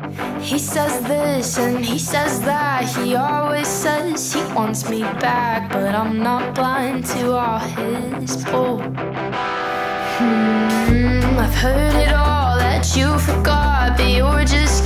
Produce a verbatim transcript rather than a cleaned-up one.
He says this and he says that. He always says he wants me back, but I'm not blind to all his bull. Hmm, I've heard it all that you forgot, but you're just